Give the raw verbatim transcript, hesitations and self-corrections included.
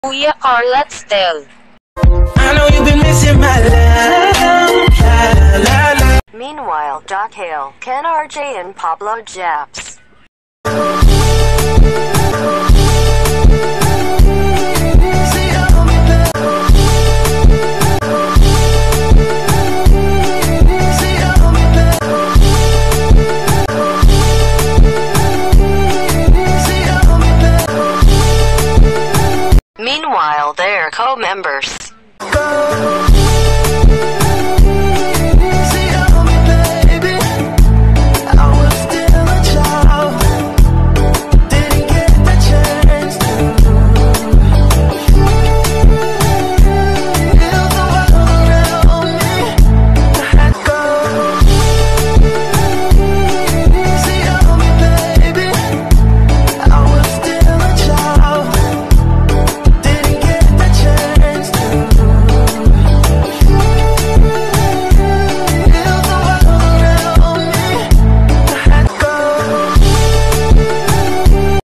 Kuya Carl, let's tell. I know you've been missing my love. La, la, la. Meanwhile, Doc Hale, Ken R J and Pablo Japs. Meanwhile, they're co-members.